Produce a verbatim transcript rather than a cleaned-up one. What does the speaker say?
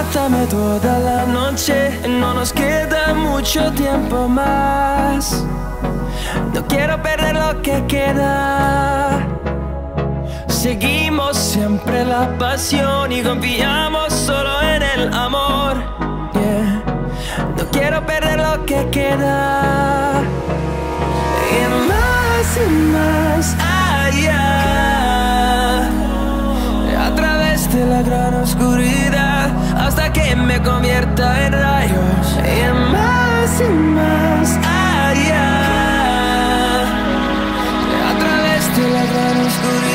Dame toda la noche, no nos queda mucho tiempo más. No quiero perder lo que queda. Seguimos siempre la pasión y confiamos solo en el amor. Yeah. No quiero perder lo que queda. Y más y más allá, a través de la gran oscuridad, hasta que me convierta en rayos. Y más y más allá, a través de la gran oscuridad.